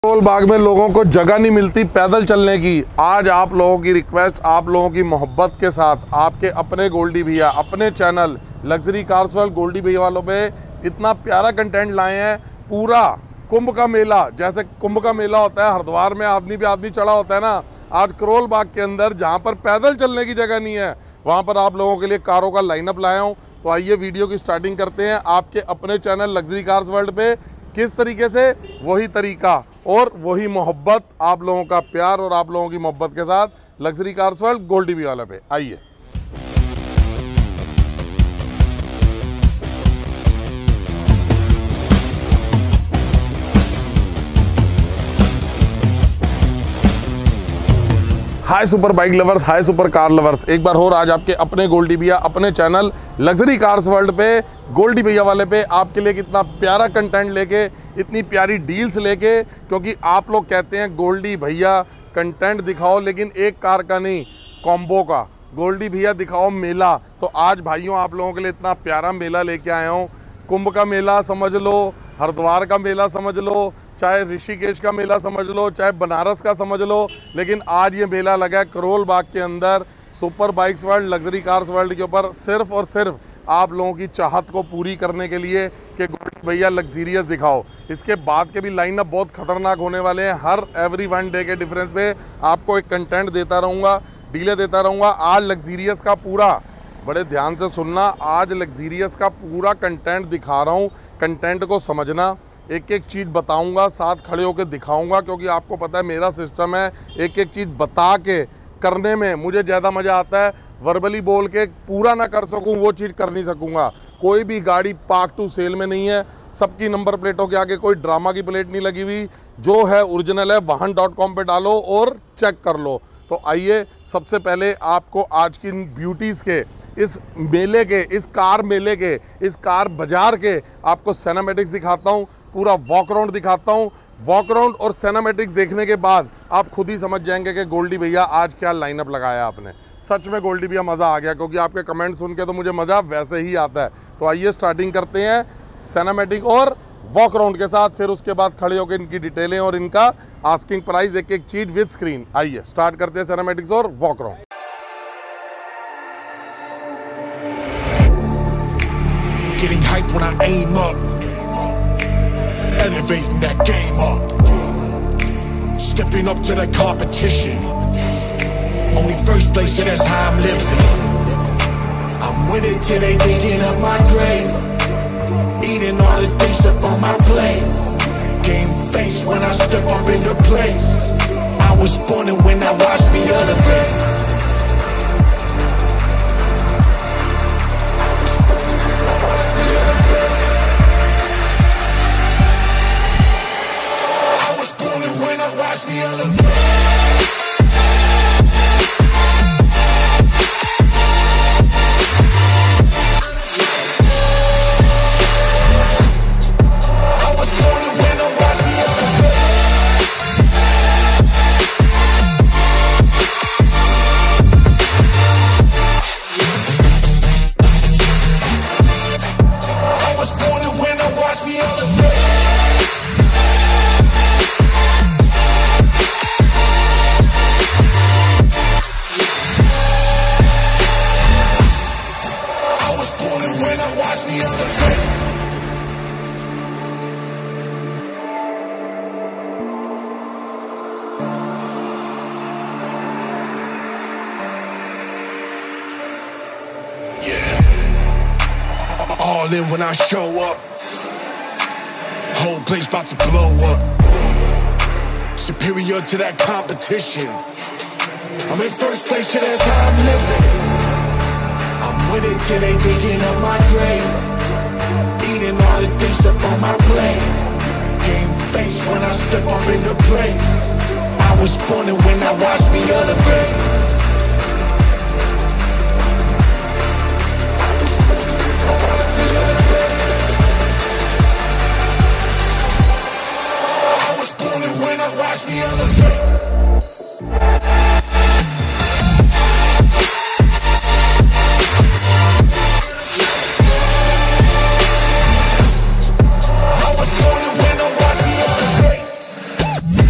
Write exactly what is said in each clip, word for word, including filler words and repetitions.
करोल बाग में लोगों को जगह नहीं मिलती पैदल चलने की। आज आप लोगों की रिक्वेस्ट, आप लोगों की मोहब्बत के साथ आपके अपने गोल्डी भैया अपने channel luxury cars world Goldy भैया वालों पे इतना प्यारा कंटेंट लाए हैं। पूरा कुंभ का मेला, जैसे कुंभ का मेला होता है हरिद्वार में आदमी पे आदमी चढ़ा होता है ना, आज करोल बाग के अंदर जहाँ पर पैदल चलने की जगह नहीं है वहाँ पर आप लोगों के लिए कारों का लाइनअप लाया हूँ। तो आइए वीडियो की स्टार्टिंग करते हैं। आपके अपने चैनल लग्जरी कार्स वर्ल्ड पे किस तरीके से, वही तरीका और वही मोहब्बत, आप लोगों का प्यार और आप लोगों की मोहब्बत के साथ लग्जरी कार्स वर्ल्ड गोल्डी भैया वाला पे आइए। Hi super bike lovers, hi super car lovers, एक बार और आज आपके अपने गोल्डी भैया अपने चैनल लग्जरी कार्स वर्ल्ड पे गोल्डी भैया वाले पे आपके लिए कितना प्यारा कंटेंट लेके, इतनी प्यारी डील्स लेके, क्योंकि आप लोग कहते हैं गोल्डी भैया कंटेंट दिखाओ लेकिन एक कार का नहीं, कॉम्बो का। गोल्डी भैया दिखाओ मेला। तो आज भाइयों आप लोगों के लिए इतना प्यारा मेला लेके आया हूँ। कुंभ का मेला समझ लो, हरिद्वार का मेला समझ लो, चाहे ऋषिकेश का मेला समझ लो, चाहे बनारस का समझ लो, लेकिन आज ये मेला लगा है करोल बाग के अंदर super bikes world luxury cars world के ऊपर, सिर्फ और सिर्फ आप लोगों की चाहत को पूरी करने के लिए कि गोल्डी भैया लग्जीरियस दिखाओ। इसके बाद के भी लाइनअप बहुत खतरनाक होने वाले हैं। हर एवरी वन डे के डिफरेंस पे आपको एक कंटेंट देता रहूँगा, डीले देता रहूँगा। आज लग्जीरियस का पूरा, बड़े ध्यान से सुनना, आज लग्जीरियस का पूरा कंटेंट दिखा रहा हूँ। कंटेंट को समझना, एक एक चीज़ बताऊंगा, साथ खड़े होकर दिखाऊंगा, क्योंकि आपको पता है मेरा सिस्टम है एक एक चीज़ बता के करने में मुझे ज़्यादा मज़ा आता है। वर्बली बोल के पूरा ना कर सकूं वो चीज़ कर नहीं सकूंगा। कोई भी गाड़ी पार्क टू सेल में नहीं है, सबकी नंबर प्लेटों के आगे कोई ड्रामा की प्लेट नहीं लगी हुई, जो है ओरिजिनल है। वाहन डॉट कॉम पर डालो और चेक कर लो। तो आइए सबसे पहले आपको आज की ब्यूटीज़ के, इस मेले के, इस कार मेले के, इस कार बाजार के आपको सिनेमैटिक्स दिखाता हूँ, पूरा वॉक राउंड दिखाता हूँ। वॉक राउंड और सिनेमैटिक्स देखने के बाद आप खुद ही समझ जाएंगे कि गोल्डी भैया आज क्या लाइनअप लगाया आपने। सच में गोल्डी भैया मज़ा आ गया, क्योंकि आपके कमेंट सुन के तो मुझे मज़ा वैसे ही आता है। तो आइए स्टार्टिंग करते हैं सिनेमैटिक और वॉक राउंड के साथ, फिर उसके बाद खड़े होकर इनकी डिटेलें और इनका आस्किंग प्राइस, एक एक चीज़ विद स्क्रीन। आइए स्टार्ट करते हैं सिनेमैटिक्स और walk round. Getting hype when I aim up, elevating that game up, stepping up to the competition, only first place and that's how I'm living. I'm winning till they digging up my grave, eating all the things up on my plate, game face when I step up into place. I was born and when I watched me elevate. Watch me elevate. All in when I show up, whole place about to blow up, superior to that competition. I'm in first place, yeah, that's how I'm living. I'm winning till they digging up my grave, eating all the things up on my plate, game face when I step up into place. I was born and when I watched me elevate. Watch me elevate. I was born and when I watch me elevate.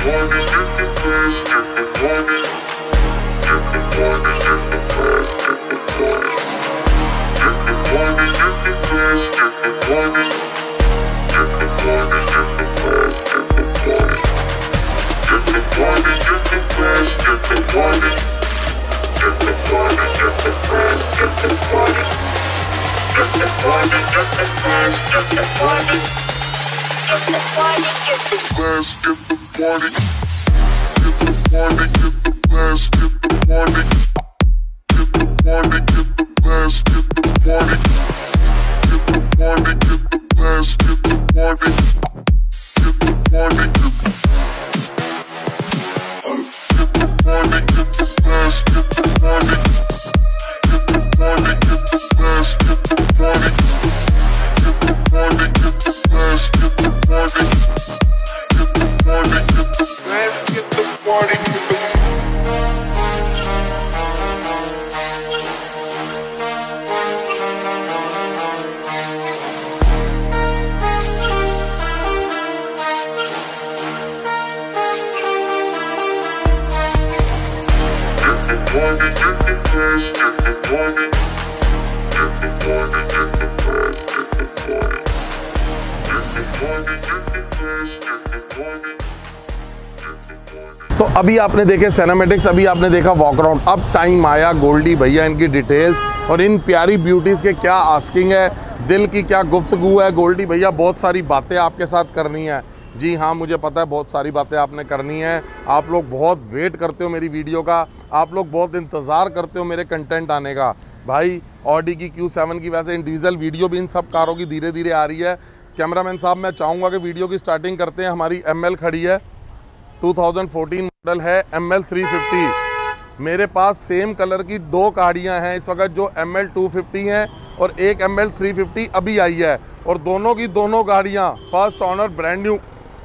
तो अभी आपने देखे cinematics, अभी आपने देखा walk around. अब time आया गोल्डी भैया इनकी डिटेल्स और इन प्यारी ब्यूटीज़ के क्या आस्किंग है, दिल की क्या गुफ्तगू है। गोल्डी भैया बहुत सारी बातें आपके साथ करनी है। जी हाँ, मुझे पता है बहुत सारी बातें आपने करनी है। आप लोग बहुत वेट करते हो मेरी वीडियो का, आप लोग बहुत इंतज़ार करते हो मेरे कंटेंट आने का। भाई ऑडी की क्यू सेवन की वैसे इंडिविजुअल वीडियो भी इन सब कारों की धीरे धीरे आ रही है। कैमरामैन साहब मैं चाहूँगा कि वीडियो की स्टार्टिंग करते हैं। हमारी एम एल खड़ी है, टू थाउजेंड फोर्टीन मॉडल है एम एल थ्री फिफ्टी। मेरे पास सेम कलर की दो गाड़ियाँ हैं इस वक्त, जो एम एल टू फिफ्टी हैं और एक एम एल थ्री फिफ्टी अभी आई है। और दोनों की दोनों गाड़ियाँ first owner brand new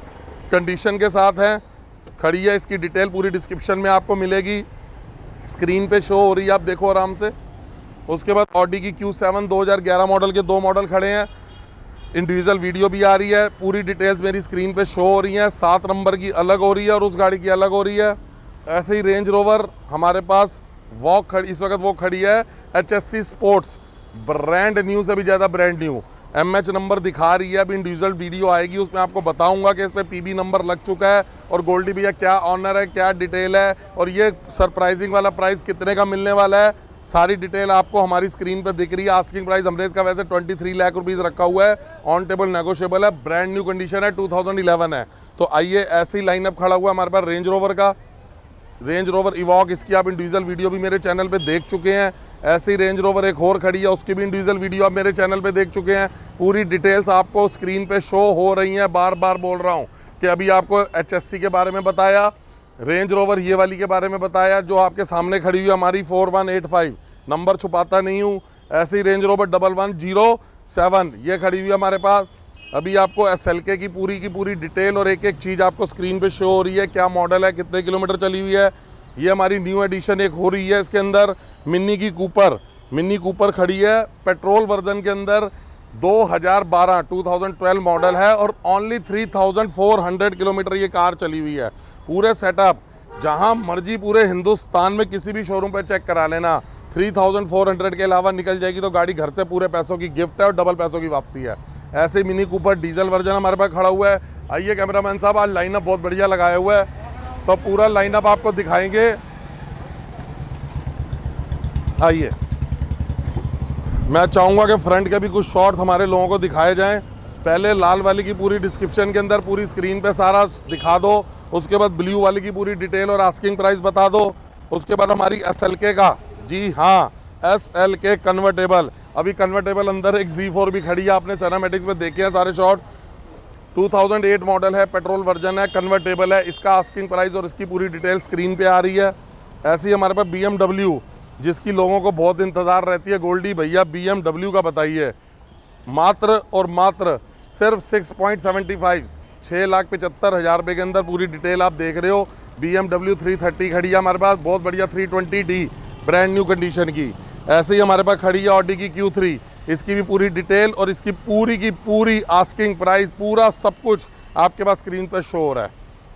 condition के साथ हैं, खड़ी है। इसकी डिटेल पूरी डिस्क्रिप्शन में आपको मिलेगी, स्क्रीन पे शो हो रही है, आप देखो आराम से। उसके बाद ऑडी की क्यू सेवन दो हज़ार ग्यारह मॉडल के दो मॉडल खड़े हैं, इंडिविजुअल वीडियो भी आ रही है, पूरी डिटेल्स मेरी स्क्रीन पे शो हो रही हैं। सात नंबर की अलग हो रही है और उस गाड़ी की अलग हो रही है। ऐसे ही रेंज रोवर हमारे पास वॉक खड़ी, इस वक्त वो खड़ी है H S C sports, brand new से भी ज़्यादा brand new. M H number दिखा रही है, अभी इंडिविजुअल वीडियो आएगी उसमें आपको बताऊंगा कि इस पर पी बी नंबर लग चुका है और गोल्डी भैया क्या ऑनर है, क्या डिटेल है और ये सरप्राइजिंग वाला प्राइस कितने का मिलने वाला है। सारी डिटेल आपको हमारी स्क्रीन पर दिख रही है। आस्किंग प्राइस हमने इसका वैसे तेईस लाख रुपीस रखा हुआ है, ऑन टेबल नेगोशिएबल है, ब्रांड न्यू कंडीशन है, टू थाउजेंड इलेवन है। तो आइए, ऐसी लाइनअप खड़ा हुआ है हमारे पास रेंज रोवर का, रेंज रोवर इवॉक, इसकी आप इंडिविजुअल वीडियो भी मेरे चैनल पे देख चुके हैं। ऐसी रेंज रोवर एक और खड़ी है, उसकी भी इंडिविजुअल वीडियो आप मेरे चैनल पे देख चुके हैं। पूरी डिटेल्स आपको स्क्रीन पे शो हो रही हैं। बार बार बोल रहा हूँ कि अभी आपको एच एस सी के बारे में बताया, रेंज रोवर ये वाली के बारे में बताया, जो आपके सामने खड़ी हुई है हमारी four one eight five, number छुपाता नहीं हूँ। ऐसी Range Rover double one zero seven ये खड़ी हुई है हमारे पास। अभी आपको एस एल के की पूरी की पूरी डिटेल और एक एक चीज़ आपको स्क्रीन पे शो हो रही है, क्या मॉडल है, कितने किलोमीटर चली हुई है। ये हमारी न्यू एडिशन एक हो रही है, इसके अंदर मिनी की कूपर, मिनी कूपर खड़ी है पेट्रोल वर्जन के अंदर, दो हज़ार बारह टू थाउजेंड ट्वेल्व मॉडल है और only three thousand four hundred kilometre ये कार चली हुई है। पूरे सेटअप जहां मर्जी पूरे हिंदुस्तान में किसी भी शोरूम पे चेक करा लेना, थ्री थाउजेंड फोर हंड्रेड के अलावा निकल जाएगी तो गाड़ी घर से पूरे पैसों की गिफ्ट है और डबल पैसों की वापसी है। ऐसे मिनी कूपर डीजल वर्जन हमारे पास खड़ा हुआ है। आइए कैमरामैन साहब, आज लाइनअप बहुत बढ़िया लगाया हुआ है, तो पूरा लाइनअप आपको दिखाएंगे। आइए, मैं चाहूँगा कि फ्रंट के भी कुछ शॉट्स हमारे लोगों को दिखाए जाएं। पहले लाल वाली की पूरी डिस्क्रिप्शन के अंदर पूरी स्क्रीन पे सारा दिखा दो, उसके बाद ब्लू वाली की पूरी डिटेल और आस्किंग प्राइस बता दो। उसके बाद हमारी एस एल के का, जी हाँ एस एल के कन्वर्टेबल, अभी कन्वर्टेबल अंदर एक जी फोर भी खड़ी है, आपने सिनेमैटिक्स में देखे हैं सारे shot. Two thousand eight model है, पेट्रोल वर्जन है, कन्वर्टेबल है, इसका आस्किंग प्राइस और इसकी पूरी डिटेल स्क्रीन पे आ रही है। ऐसे ही हमारे पास बी एम डब्ल्यू, जिसकी लोगों को बहुत इंतज़ार रहती है, गोल्डी भैया बी एम डब्ल्यू का बताइए, मात्र और मात्र सिर्फ सिक्स पॉइंट सेवेंटी फाइव, छः लाख पचहत्तर हज़ार रुपये के अंदर पूरी डिटेल आप देख रहे हो। B M W three thirty खड़ी है हमारे पास, बहुत बढ़िया three twenty D brand new condition की। ऐसे ही हमारे पास खड़ी है ऑडी की क्यू थ्री, इसकी भी पूरी डिटेल और इसकी पूरी की पूरी आस्किंग प्राइस, पूरा सब कुछ आपके पास स्क्रीन पर शो हो रहा है।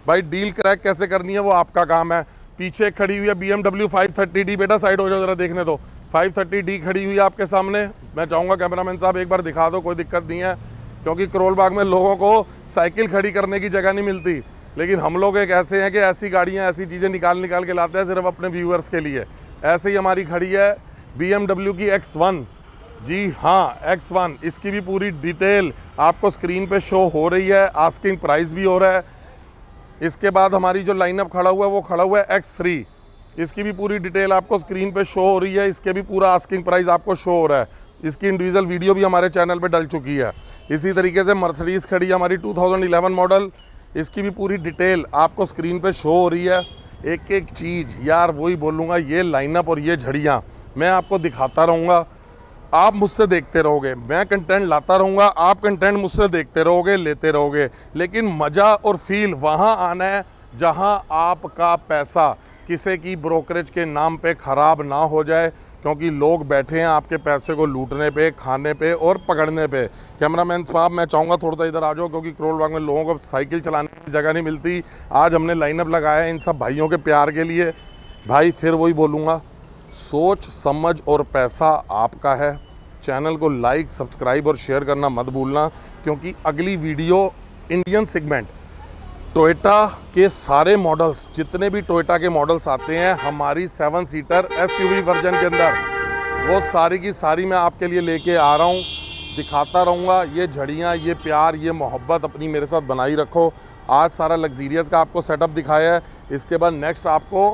भाई डील क्रैक कैसे करनी है वो आपका काम है। पीछे खड़ी हुई है B M W five thirty D, बेटा साइड हो जाओ जरा देखने दो, फाइव थर्टी डी खड़ी हुई है आपके सामने। मैं चाहूँगा कैमरामैन साहब एक बार दिखा दो, कोई दिक्कत नहीं है, क्योंकि करोल बाग में लोगों को साइकिल खड़ी करने की जगह नहीं मिलती, लेकिन हम लोग एक ऐसे हैं कि ऐसी गाड़ियाँ ऐसी चीज़ें निकाल निकाल के लाते हैं सिर्फ अपने व्यूअर्स के लिए। ऐसे ही हमारी खड़ी है बी एम डब्ल्यू की एक्स वन, जी हाँ एक्स वन, इसकी भी पूरी डिटेल आपको स्क्रीन पे शो हो रही है, आस्किंग प्राइस भी हो रहा है। इसके बाद हमारी जो लाइनअप खड़ा हुआ है वो खड़ा हुआ है एक्स थ्री, इसकी भी पूरी डिटेल आपको स्क्रीन पे शो हो रही है, इसके भी पूरा आस्किंग प्राइस आपको शो हो रहा है। इसकी इंडिविजुअल वीडियो भी हमारे चैनल पे डल चुकी है। इसी तरीके से मर्सिडीज़ खड़ी है हमारी टू थाउजेंड इलेवन मॉडल, इसकी भी पूरी डिटेल आपको स्क्रीन पे शो हो रही है। एक एक चीज़ यार वही बोलूँगा, ये लाइनअप और ये झड़ियाँ मैं आपको दिखाता रहूँगा, आप मुझसे देखते रहोगे, मैं कंटेंट लाता रहूँगा, आप कंटेंट मुझसे देखते रहोगे, लेते रहोगे, लेकिन मज़ा और फील वहाँ आना है जहाँ आपका पैसा किसी की ब्रोकरेज के नाम पे ख़राब ना हो जाए, क्योंकि लोग बैठे हैं आपके पैसे को लूटने पे, खाने पे और पकड़ने पे। कैमरामैन साहब मैं चाहूँगा थोड़ा सा इधर आ जाओ, क्योंकि करोल बाग में लोगों को साइकिल चलाने की जगह नहीं मिलती। आज हमने लाइनअप लगाया है इन सब भाइयों के प्यार के लिए। भाई फिर वही बोलूँगा, सोच समझ और पैसा आपका है। चैनल को लाइक सब्सक्राइब और शेयर करना मत भूलना, क्योंकि अगली वीडियो इंडियन सेगमेंट टोयोटा के सारे मॉडल्स, जितने भी टोयोटा के मॉडल्स आते हैं हमारी सेवन सीटर एसयूवी वर्जन के अंदर, वो सारी की सारी मैं आपके लिए लेके आ रहा हूँ, दिखाता रहूँगा। ये झड़ियाँ, ये प्यार, ये मोहब्बत अपनी मेरे साथ बनाई रखो। आज सारा लग्जीरियस का आपको सेटअप दिखाया है, इसके बाद नेक्स्ट आपको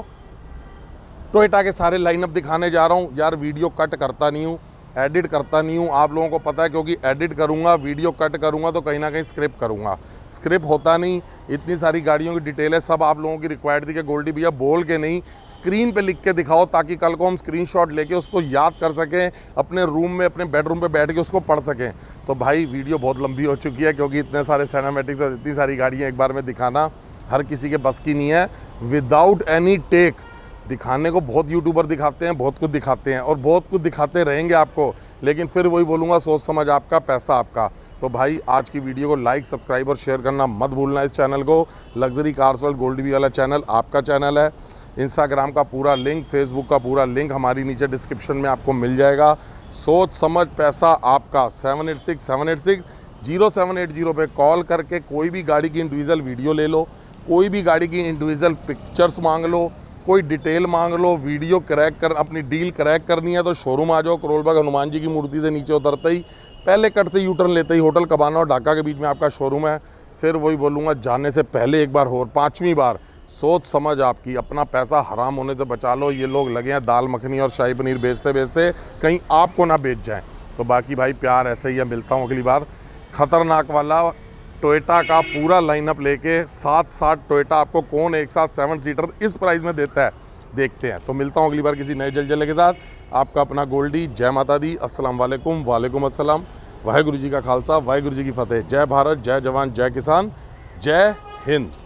टोयोटा के सारे लाइनअप दिखाने जा रहा हूँ। यार वीडियो कट करता नहीं हूँ, एडिट करता नहीं हूँ, आप लोगों को पता है, क्योंकि एडिट करूँगा, वीडियो कट करूँगा तो कहीं ना कहीं स्क्रिप्ट करूँगा, स्क्रिप्ट होता नहीं। इतनी सारी गाड़ियों की डिटेल है, सब आप लोगों की रिक्वायर्ड थी कि गोल्डी भैया बोल के नहीं स्क्रीन पे लिख के दिखाओ, ताकि कल को हम स्क्रीनशॉट लेके उसको याद कर सकें, अपने रूम में अपने बेडरूम पे बैठ के उसको पढ़ सकें। तो भाई वीडियो बहुत लंबी हो चुकी है, क्योंकि इतने सारे सिनेमैटिक्स और इतनी सारी गाड़ियाँ एक बार में दिखाना हर किसी के बस की नहीं है। विदाउट एनी टेक दिखाने को बहुत यूट्यूबर दिखाते हैं, बहुत कुछ दिखाते हैं और बहुत कुछ दिखाते रहेंगे आपको, लेकिन फिर वही बोलूँगा, सोच समझ आपका, पैसा आपका। तो भाई आज की वीडियो को लाइक सब्सक्राइब और शेयर करना मत भूलना। इस चैनल को, लग्जरी कार्स वर्ल्ड गोल्डी वाला चैनल आपका चैनल है। इंस्टाग्राम का पूरा लिंक, फेसबुक का पूरा लिंक हमारी नीचे डिस्क्रिप्शन में आपको मिल जाएगा। सोच समझ पैसा आपका। Seven eight six seven eight six zero seven eight zero पे कॉल करके कोई भी गाड़ी की इंडिविजुअल वीडियो ले लो, कोई भी गाड़ी की इंडिविजुअल पिक्चर्स मांग लो, कोई डिटेल मांग लो, वीडियो क्रैक कर, अपनी डील क्रैक करनी है तो शोरूम आ जाओ। करोल बाग हनुमान जी की मूर्ति से नीचे उतरते ही पहले कट से यू टर्न लेते ही होटल कबाना और ढाका के बीच में आपका शोरूम है। फिर वही बोलूँगा, जाने से पहले एक बार और पाँचवीं बार सोच समझ आपकी, अपना पैसा हराम होने से बचा लो। ये लोग लगे हैं दाल मखनी और शाही पनीर बेचते बेचते, कहीं आपको ना बेच जाएँ। तो बाकी भाई प्यार ऐसे ही है, मिलता हूँ अगली बार। खतरनाक वाला टोयोटा का पूरा लाइनअप लेके सात सात टोयोटा आपको कौन एक साथ सेवन सीटर इस प्राइस में देता है, देखते हैं। तो मिलता हूँ अगली बार किसी नए जलजले के साथ। आपका अपना गोल्डी। जय माता दी। अस्सलाम वालेकुम। वालेकुम अस्सलाम। वाहेगुरु जी का खालसा, वाहेगुरु जी की फतेह। जय भारत, जय जवान, जय किसान, जय हिंद।